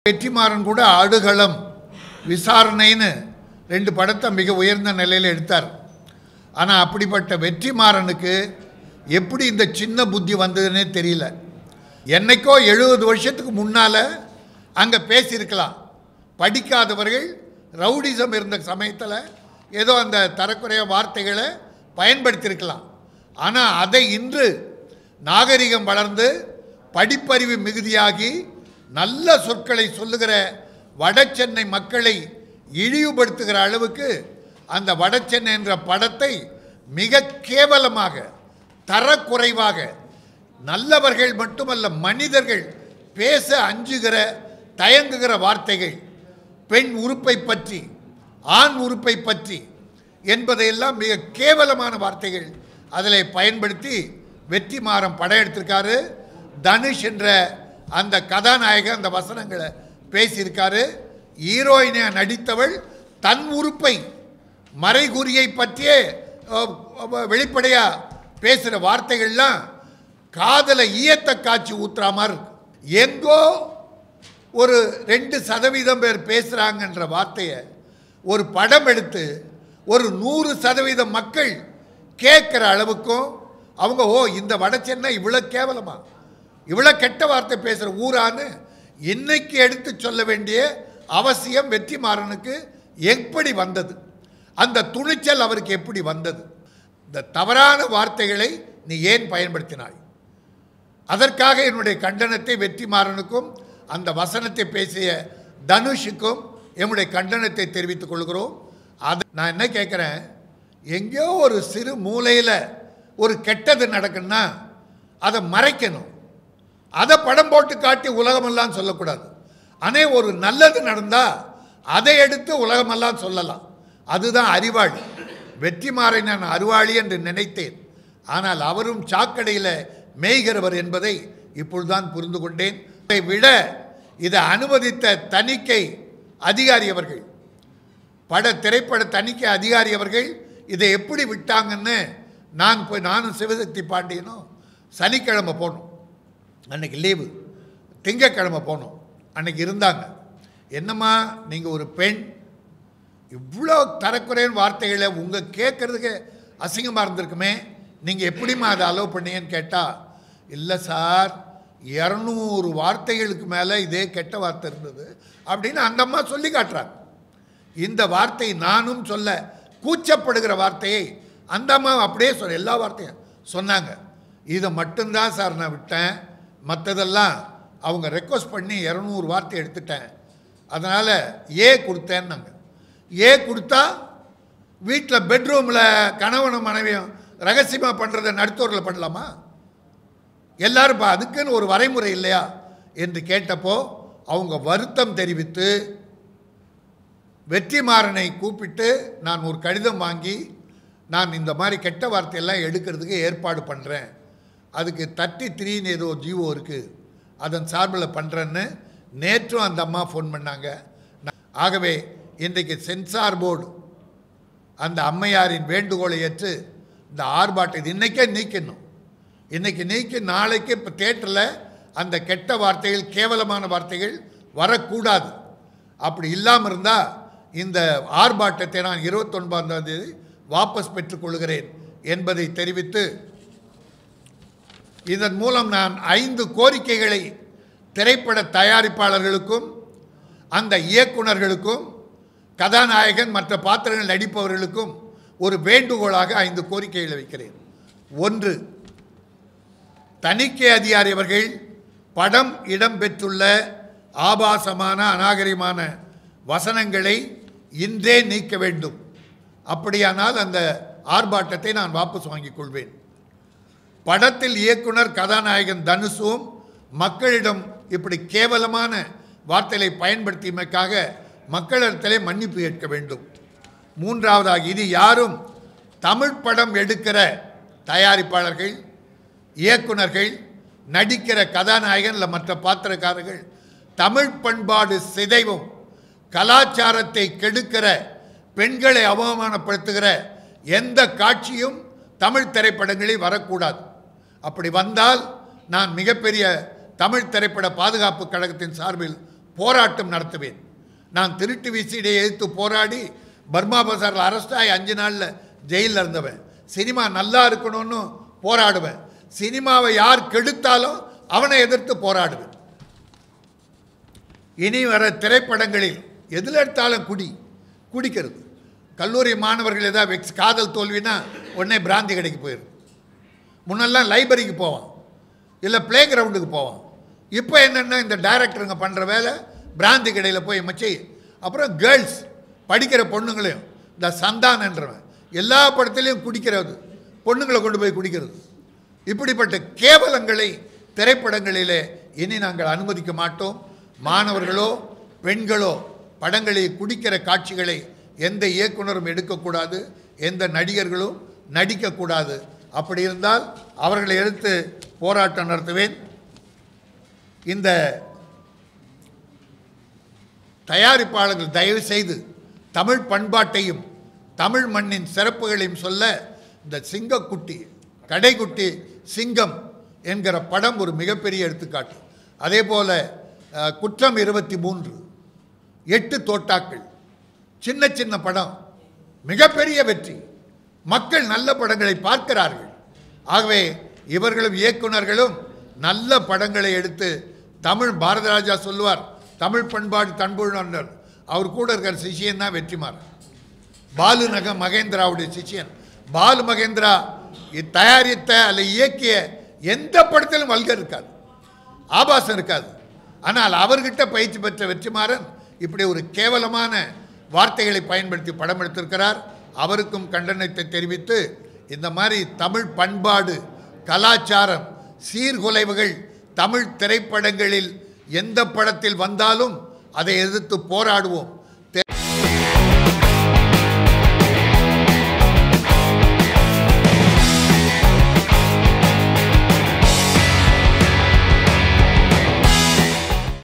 வெற்றிமாறன் கூட ஆடுகளம் விசாரணைன்னு 2 படத்தை மிக உயர்ந்த நிலையில் எடுத்தார். ஆனால் அப்படிப்பட்ட வெற்றிமாறனுக்கு எப்படி இந்த சின்ன புத்தி வந்ததுன்னே தெரியல. என்னைக்கோ 70 வருஷத்துக்கு முன்னால் அங்கே பேசியிருக்கலாம். படிக்காதவர்கள் ரவுடிசம் இருந்த சமயத்தில் ஏதோ அந்த தரக்குறைய வார்த்தைகளை பயன்படுத்தியிருக்கலாம். ஆனால் அதை இன்று நாகரிகம் வளர்ந்து படிப்பறிவு மிகுதியாகி நல்ல சொற்களை சொல்லுகிற வடசென்னை மக்களை இழிவுபடுத்துகிற அளவுக்கு அந்த வடசென்னை என்ற படத்தை மிக கேவலமாக தரக்குறைவாக நல்லவர்கள் மட்டுமல்ல மனிதர்கள் பேச அஞ்சுகிற தயங்குகிற வார்த்தைகள், பெண் உறுப்பை பற்றி ஆண் உறுப்பை பற்றி என்பதையெல்லாம் மிக கேவலமான வார்த்தைகள் அதில் பயன்படுத்தி வெற்றிமாறன் படம் எடுத்திருக்காரு. தனுஷ் என்ற அந்த கதாநாயகன் அந்த வசனங்களை பேசியிருக்காரு. ஹீரோயினை நடித்தவள் தன் உறுப்பை மறைகுறியை பற்றியே வெளிப்படையாக பேசுகிற வார்த்தைகள்லாம் காதலை ஈயத்தை காய்ச்சி ஊத்துற மாதிரி எங்கோ ஒரு 2% பேர் பேசுகிறாங்கன்ற வார்த்தையை ஒரு படம் எடுத்து ஒரு 100% மக்கள் கேட்குற அளவுக்கும் அவங்க இந்த வடசென்னை இவ்வளோ கேவலமா இவ்வளோ கெட்ட வார்த்தை பேசுகிற ஊரான்னு இன்னைக்கு எடுத்து சொல்ல வேண்டிய அவசியம் வெற்றிமாறனுக்கு எப்படி வந்தது? அந்த துணிச்சல் அவருக்கு எப்படி வந்தது? இந்த தவறான வார்த்தைகளை நீ ஏன் பயன்படுத்தினாய்? அதற்காக என்னுடைய கண்டனத்தை வெற்றிமாறனுக்கும் அந்த வசனத்தை பேசிய தனுஷுக்கும் என்னுடைய கண்டனத்தை தெரிவித்துக் கொள்கிறோம். அதை நான் என்ன கேட்குறேன், எங்கேயோ ஒரு சிறு மூலையில் ஒரு கெட்டது நடக்குன்னா அதை மறைக்கணும். அதை படம் போட்டு காட்டி உலகமெல்லாம் சொல்லக்கூடாது. ஆனால் ஒரு நல்லது நடந்தால் அதை எடுத்து உலகமெல்லாம் சொல்லலாம். அதுதான் அறிவாளி. வெற்றிமாறன் நான் அறிவாளி என்று நினைத்தேன். ஆனால் அவரும் சாக்கடையில் மேய்கிறவர் என்பதை இப்பொழுதுதான் புரிந்து கொண்டேன். அதை விட இதை அனுமதித்த தணிக்கை அதிகாரி அவர்கள், திரைப்பட தணிக்கை அதிகாரி அவர்கள் இதை எப்படி விட்டாங்கன்னு நானும் சிவசக்தி பாண்டியனும் சனிக்கிழமை போனோம். அன்னைக்கு லீவு, திங்கக்கிழமை போனோம். அன்னைக்கு இருந்தாங்க. என்னம்மா நீங்கள் ஒரு பெண் இவ்வளோ தரக்குறையான வார்த்தைகளை உங்கள் கேட்குறதுக்கு அசிங்கமாக இருந்திருக்குமே, நீங்கள் எப்படிம்மா அதை அலோவ் பண்ணீங்கன்னு கேட்டால், இல்லை சார் 200 வார்த்தைகளுக்கு மேலே இதே கெட்ட வார்த்தை இருந்தது அப்படின்னு அந்த அம்மா சொல்லி காட்டுறாங்க. இந்த வார்த்தை நானும் சொல்ல கூச்சப்படுகிற வார்த்தையை அந்த அம்மா அப்படியே எல்லா வார்த்தையும் சொன்னாங்க. இதை மட்டும்தான் சார் நான் விட்டேன், மற்றதெல்லாம் அவங்க ரெக்வஸ்ட் பண்ணி 200 வார்த்தை எடுத்துட்டேன், அதனால் கொடுத்தேன்னாங்க. கொடுத்தா வீட்டில் பெட்ரூமில் கணவனும் மனைவியும் ரகசியமாக பண்ணுறதை நடுத்தோரில் பண்ணலாமா? எல்லாரும் அதுக்குன்னு ஒரு வரைமுறை இல்லையா என்று கேட்டப்போ அவங்க வருத்தம் தெரிவித்து வெற்றிமாறனை கூப்பிட்டு நான் ஒரு கடிதம் வாங்கி நான் இந்த மாதிரி கெட்ட வார்த்தையெல்லாம் எடுக்கிறதுக்கு ஏற்பாடு பண்ணுறேன், அதுக்கு 33 ஏதோ ஜீவோ இருக்குது, அதன் சார்பில் பண்ணுறேன்னு நேற்றும் அந்த அம்மா ஃபோன் பண்ணாங்க. ஆகவே இன்றைக்கு சென்சார் போர்டு அந்த அம்மையாரின் வேண்டுகோளை ஏற்று இந்த ஆர்ப்பாட்டத்தை இன்றைக்கே நீக்கணும். இன்றைக்கி நீக்கி நாளைக்கு இப்போ தேட்டரில் அந்த கெட்ட வார்த்தைகள் கேவலமான வார்த்தைகள் வரக்கூடாது. அப்படி இல்லாமல் இருந்தால் இந்த ஆர்ப்பாட்டத்தை நான் 29ஆம் தேதி வாபஸ் பெற்றுக்கொள்கிறேன் என்பதை தெரிவித்து, இதன் மூலம் நான் 5 கோரிக்கைகளை திரைப்பட தயாரிப்பாளர்களுக்கும் அந்த இயக்குநர்களுக்கும் கதாநாயகன் மற்ற பாத்திரங்கள் நடிப்பவர்களுக்கும் ஒரு வேண்டுகோளாக 5 கோரிக்கைகளை வைக்கிறேன். 1, தணிக்கை அதிகாரி அவர்கள் படம் இடம்பெற்றுள்ள ஆபாசமான அநாகரிகமான வசனங்களை இன்றே நீக்க வேண்டும். அப்படியானால் அந்த ஆர்ப்பாட்டத்தை நான் வாபஸ் வாங்கிக் கொள்வேன். படத்தில் இயக்குனர் கதாநாயகன் தனுஷும் மக்களிடம் இப்படி கேவலமான வார்த்தைகளை பயன்படுத்தியமைக்காக மக்களிடத்திலே மன்னிப்பு கேட்க வேண்டும். 3வதாக, இது யாரும் தமிழ் படம் எடுக்கிற தயாரிப்பாளர்கள், இயக்குனர்கள், நடிக்கிற கதாநாயகன் இல்லை மற்ற பாத்திரக்காரர்கள் தமிழ் பண்பாடு சிதைவும் கலாச்சாரத்தை கெடுக்கிற பெண்களை அவமானப்படுத்துகிற எந்த காட்சியும் தமிழ் திரைப்படங்களில் வரக்கூடாது. அப்படி வந்தால் நான் மிகப்பெரிய தமிழ் திரைப்பட பாதுகாப்பு கழகத்தின் சார்பில் போராட்டம் நடத்துவேன். நான் திருட்டு விசிடியை எதிர்த்து போராடி பர்மா பசாரில் அரெஸ்ட் ஆகி 5 நாளில் ஜெயிலில் இருந்தவன். சினிமா நல்லா இருக்கணும்னு போராடுவேன். சினிமாவை யார் கெடுத்தாலும் அவனை எதிர்த்து போராடுவேன். இனி வர திரைப்படங்களில் எதில் எடுத்தாலும் குடிக்கிறது. கல்லூரி மாணவர்கள் ஏதாவது காதல் தோல்வினா உடனே பிராந்தி கடைக்கு போயிடும். முன்னெல்லாம் லைப்ரரிக்கு போவான், இல்லை பிளே கிரவுண்டுக்கு போவான். இப்போ என்னென்னா இந்த டைரக்டருங்க பண்ணுற வேலை பிராந்தி கடையில் போய் மச்சி. அப்புறம் கேர்ள்ஸ் படிக்கிற பொண்ணுங்களையும் இந்த சந்தானன்றவன் எல்லா படத்துலையும் குடிக்கிறது, பொண்ணுங்களை கொண்டு போய் குடிக்கிறது. இப்படிப்பட்ட கேவலங்களை திரைப்படங்களிலே இனி நாங்கள் அனுமதிக்க மாட்டோம். மாணவர்களோ பெண்களோ படங்களில் குடிக்கிற காட்சிகளை எந்த இயக்குனரும் எடுக்கக்கூடாது, எந்த நடிகர்களும் நடிக்கக்கூடாது. அப்படி இருந்தால் அவர்களை எதிர்த்து போராட்டம் நடத்துவேன். இந்த தயாரிப்பாளர்கள் தயவு செய்து தமிழ் பண்பாட்டையும் தமிழ் மண்ணின் சிறப்புகளையும் சொல்ல இந்த சிங்கக்குட்டி கடைக்குட்டி சிங்கம் என்கிற படம் ஒரு மிகப்பெரிய எடுத்துக்காட்டு. அதே போல் குற்றம் 23, 8 தோட்டாக்கள், சின்ன சின்ன படம் மிகப்பெரிய வெற்றி. மக்கள் நல்ல படங்களை பார்க்கிறார்கள். ஆகவே இவர்களும் இயக்குனர்களும் நல்ல படங்களை எடுத்து தமிழ் பாரதிராஜா சொல்லுவார், தமிழ் பண்பாடு தன்புணர். அவர் கூட இருக்கிற சிஷியன் தான் வெற்றிமாறன், பாலு மகேந்திராவுடைய சிஷியன். பாலு மகேந்திரா தயாரித்த அல்ல இயக்கிய எந்த படத்திலும் வல்கர் இருக்காது, ஆபாசம் இருக்காது. ஆனால் அவர்கிட்ட பயிற்சி பெற்ற வெற்றிமாறன் இப்படி ஒரு கேவலமான வார்த்தைகளை பயன்படுத்தி படம் எடுத்திருக்கிறார். அவருக்கும் கண்டனத்தை தெரிவித்து இந்த மாதிரி தமிழ் பண்பாடு கலாச்சாரம் சீர்குலைவுகள் தமிழ் திரைப்படங்களில் எந்த படத்தில் வந்தாலும் அதை எதிர்த்து போராடுவோம்.